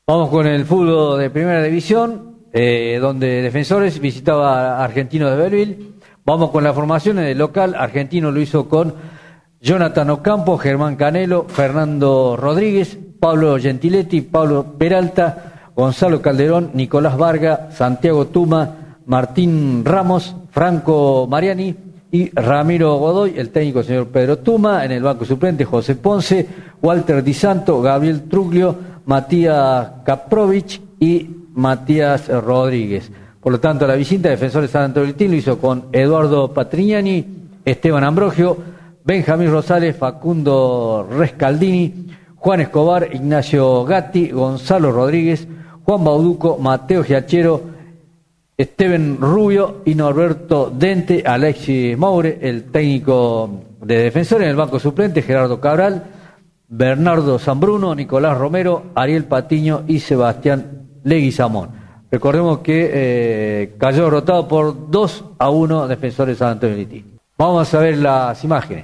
Vamos con el fútbol de primera división, donde Defensores visitaba a Argentino de Belleville. Vamos con las formaciones del local. Argentino lo hizo con Jonathan Ocampo, Germán Canelo, Fernando Rodríguez, Pablo Gentiletti, Pablo Peralta, Gonzalo Calderón, Nicolás Varga, Santiago Tuma, Martín Ramos, Franco Mariani y Ramiro Godoy. El técnico señor Pedro Tuma. En el banco suplente José Ponce, Walter Di Santo, Gabriel Truglio, Matías Kaprovich y Matías Rodríguez. Por lo tanto, la visita de Defensores San Antonio lo hizo con Eduardo Patrignani, Esteban Ambrogio, Benjamín Rosales, Facundo Rescaldini, Juan Escobar, Ignacio Gatti, Gonzalo Rodríguez, Juan Bauduco, Mateo Giachero, Esteban Rubio y Norberto Dente. Alexis Moure, el técnico de Defensores. En el banco suplente Gerardo Cabral, Bernardo Zambruno, Nicolás Romero, Ariel Patiño y Sebastián Leguizamón. Recordemos que cayó derrotado por 2-1 Defensores San Antonio Liti. Vamos a ver las imágenes.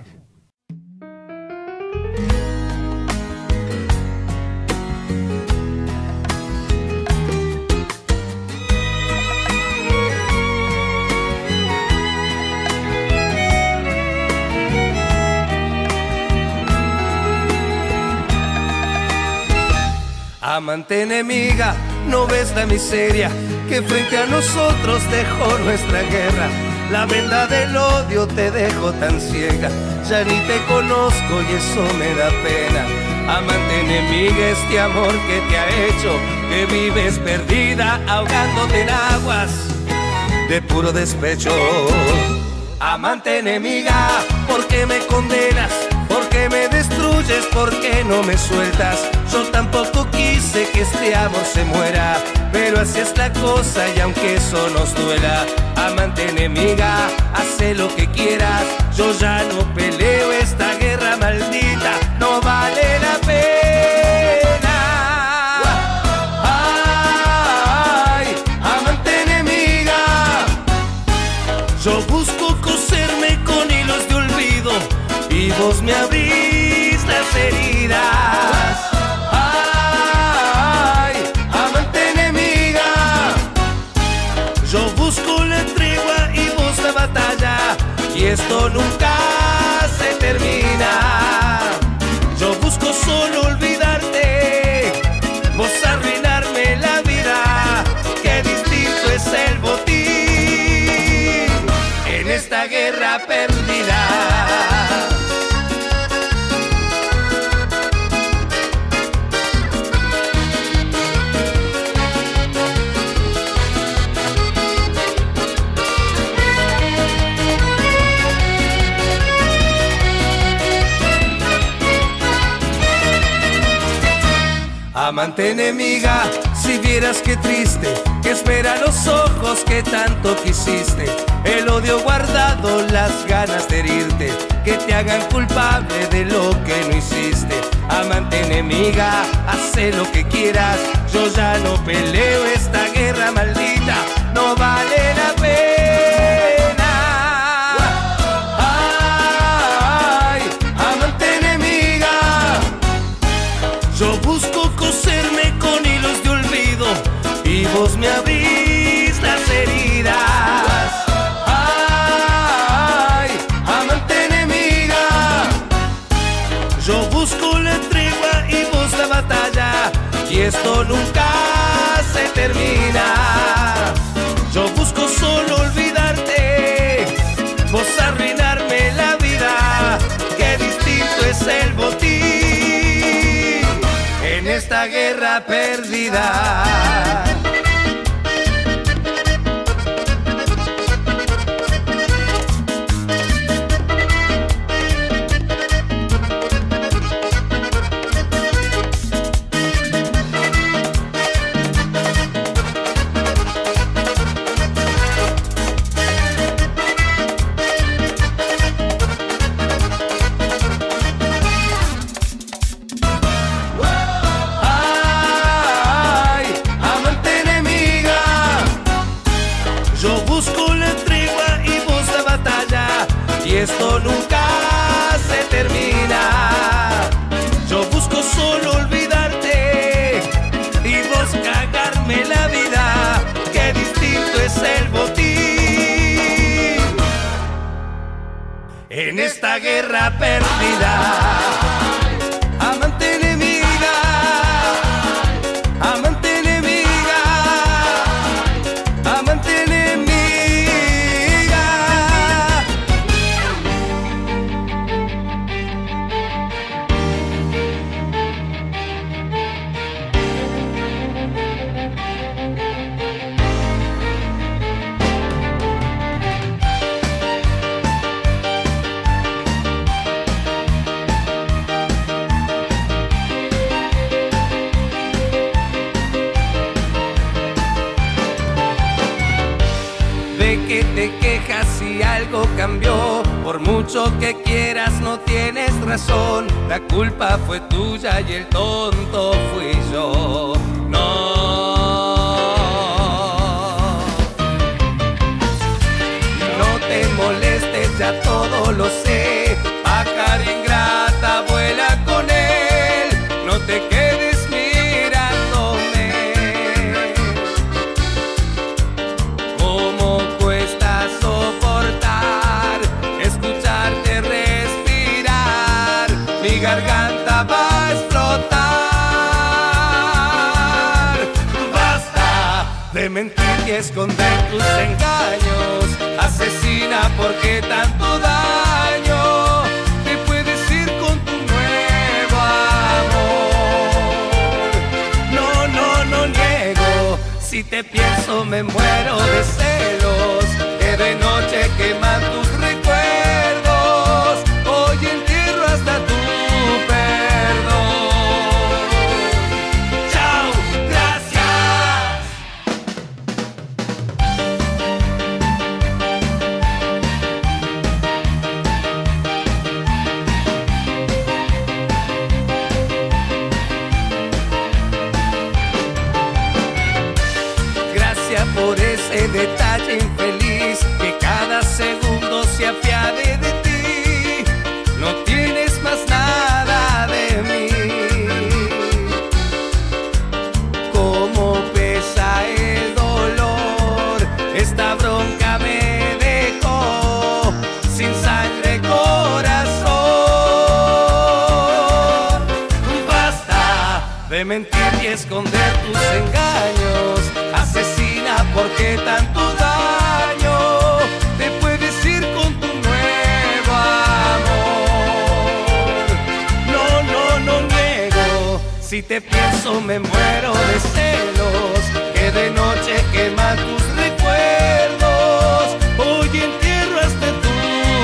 Amante enemiga, no ves la miseria que frente a nosotros dejó nuestra guerra. La venda del odio te dejó tan ciega, ya ni te conozco y eso me da pena. Amante enemiga, este amor que te ha hecho que vives perdida, ahogándote en aguas de puro despecho. Amante enemiga, ¿por qué me condenas? ¿Por qué me destruyes? ¿Por qué no me sueltas? Yo tampoco quise que este amor se muera, pero así es la cosa y aunque eso nos duela. Amante enemiga, hace lo que quieras, yo ya no peleo esta guerra maldita, no vale la pena. Ay, amante enemiga, yo busco coserme con hilos de olvido y vos me abrís las heridas. Ay, amante enemiga, yo busco la tregua y vos la batalla, y esto nunca se termina. Yo busco solo olvidarte, vos arruinarme la vida, qué distinto es el botín en esta guerra perdida. Amante enemiga, si vieras qué triste, que espera los ojos que tanto quisiste, el odio guardado, las ganas de herirte, que te hagan culpable de lo que no hiciste. Amante enemiga, hace lo que quieras, yo ya no peleo esta guerra maldita, no vale la pena. Ay, amante enemiga, yo busco coserme con hilos de olvido y vos me abrís las heridas. Ay, amante enemiga, yo busco la tregua y vos la batalla, y esto nunca se termina. Yo busco solo olvidarte, vos arruinarme la vida, qué distinto es el botín en esta guerra perdida. Esto nunca se termina. Yo busco solo olvidarte y vos esta guerra perdida. Amante enemiga, amante enemiga, amante enemiga. Que te quejas si algo cambió, por mucho que quieras no tienes razón, la culpa fue tuya y el tonto fui yo. No te molestes, ya todo lo sé, pájaro ingrata, vuela con él, no te quedes mirándome. Cómo cuesta soportar, escucharte respirar, mi garganta va a explotar. Basta de mentir y esconder tus engaños, asesina, ¿por qué tanto daño? Te puedes ir con tu nuevo amor. No niego, si te pienso me muero de celos, que de noche queman tus recuerdos, hoy entierro hasta tu perdón. Chao, gracias. Gracias por ese detalle infeliz, que cada segundo se apiade de ti. No tienes más nada de mí. Cómo pesa el dolor, esta bronca me dejó sin sangre corazón. Basta de mentir y esconder tus engaños, asesina, ¿por qué tanto daño? Te puedes ir con tu nuevo amor. No niego, si te pienso me muero de celos, que de noche quema tus recuerdos, hoy entierro hasta tu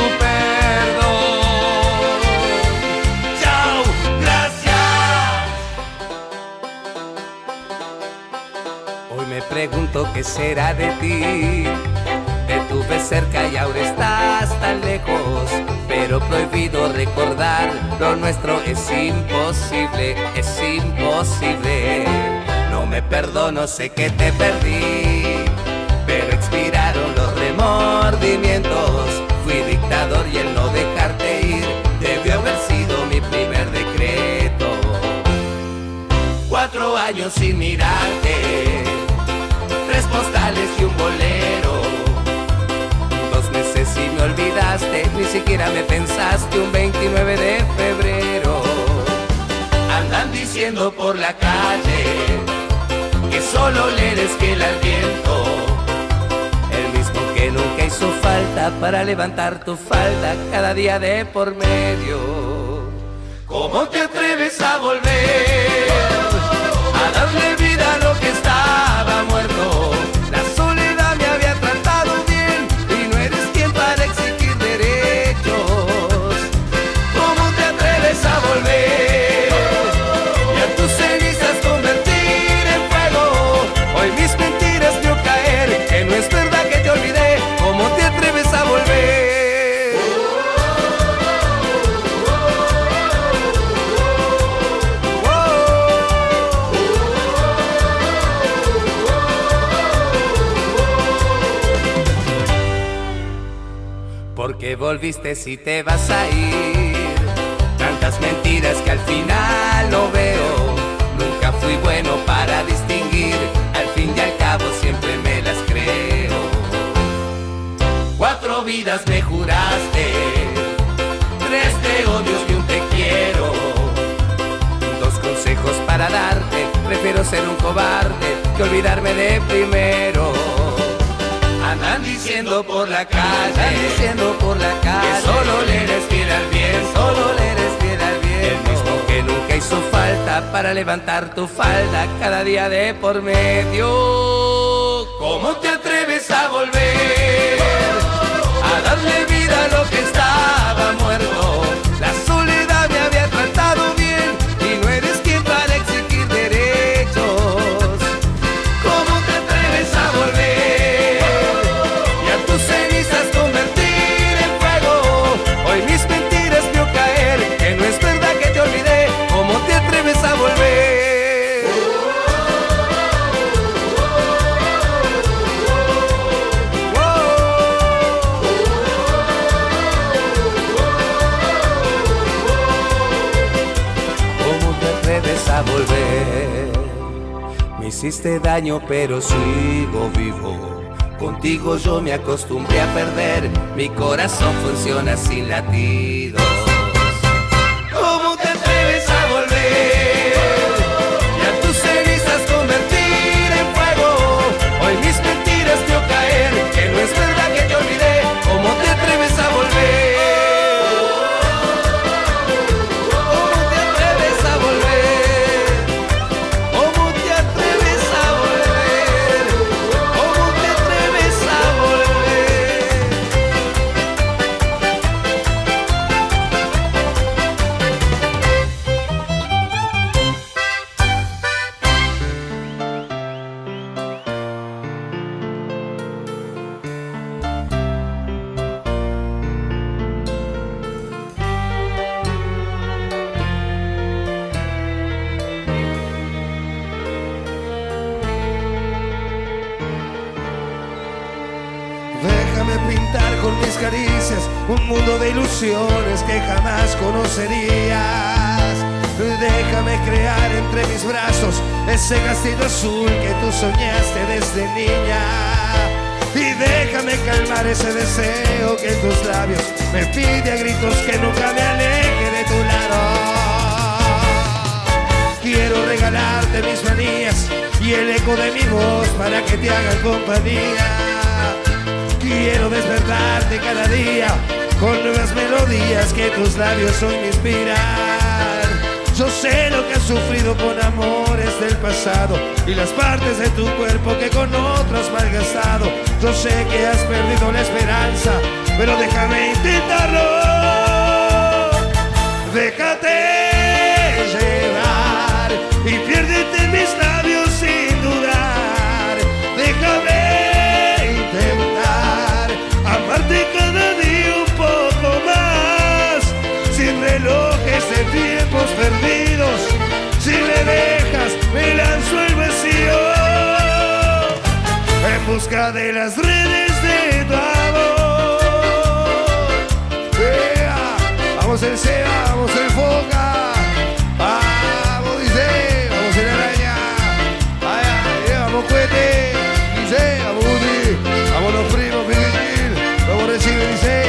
perdón. Chao, gracias. Hoy me pregunto qué será de ti. Te tuve cerca y ahora estás tan lejos, pero prohibido recordar, lo nuestro es imposible, es imposible. No me perdono, sé que te perdí, pero expiraron los remordimientos. Fui dictador y el no dejarte ir debió haber sido mi primer decreto. 4 años sin mirarte, 3 postales y un bolero, 2 meses y me olvidaste, ni siquiera me pensaste un 29 de febrero. Andan diciendo por la calle que solo le eres fiel al viento, el mismo que nunca hizo falta para levantar tu falda cada día de por medio. ¿Cómo te atreves a volver a darle vida a lo que estaba muerto? La soledad me había tratado bien y no eres quien para exigir derechos. ¿Cómo te atreves a volver y a tus cenizas convertir en fuego? Hoy mis mentiras vio caer, que no es verdad que te olvidé. ¿Cómo te atreves a volver? Porque volviste si te vas a ir. Tantas mentiras que al final no veo. Nunca fui bueno para distinguir. Al fin y al cabo siempre me las creo. 4 vidas me juraste ser un cobarde que olvidarme de primero. Andan diciendo por la calle, que solo le eres fiel al bien, solo le eres fiel al bien. El mismo que nunca hizo falta para levantar tu falda cada día de por medio. ¿Cómo te atreves a volver a darle vida a lo que estaba muerto? La soledad me había tratado bien y no eres quien para exigir derechos. ¿Cómo te atreves a volver y a tus cenizas convertir en fuego? Hoy mis mentiras veo caer, que no es verdad que te olvidé. ¿Cómo te atreves a volver? A volver. Me hiciste daño pero sigo vivo. Contigo yo me acostumbré a perder. Mi corazón funciona sin latidos. ¿Cómo te atreves a volver y a tus cenizas convertir en fuego? Hoy mis mentiras veo caer, que no es verdad que te olvidé. ¿Cómo te atreves a volver? Déjame pintar con mis caricias un mundo de ilusiones que jamás conocerías. Déjame crear entre mis brazos ese castillo azul que tú soñaste desde niña. Y déjame calmar ese deseo que en tus labios me pide a gritos que nunca me aleje de tu lado. Quiero regalarte mis manías y el eco de mi voz para que te hagan compañía. Quiero despertarte cada día con nuevas melodías que tus labios hoy me inspiran. Yo sé lo que has sufrido con amores del pasado y las partes de tu cuerpo que con otras malgastado. Yo sé que has perdido la esperanza, pero déjame intentarlo. Déjate llevar y piérdete en mis labios sin dudar. Déjame amarte cada día un poco más, sin relojes de tiempos perdidos. Si me dejas, me lanzo al vacío en busca de las redes de tu amor. Vamos el Seba, vamos el Foca, vamos dice, vamos el Araña, vamos Cuete, dice, vamos Guti, vamos los primos, como recibe dice.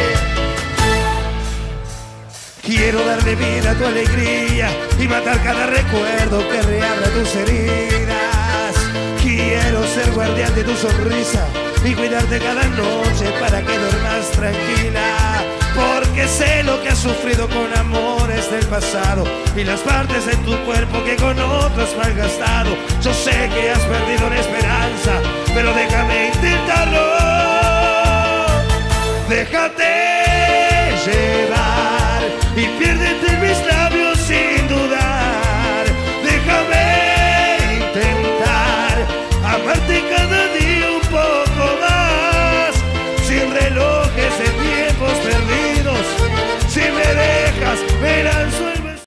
Quiero darle vida a tu alegría y matar cada recuerdo que reabra tus heridas. Quiero ser guardián de tu sonrisa y cuidarte cada noche para que duermas tranquila. Porque sé lo que has sufrido con amores del pasado y las partes de tu cuerpo que con otras malgastado. Yo sé que has perdido la esperanza, pero déjame intentarlo. Déjate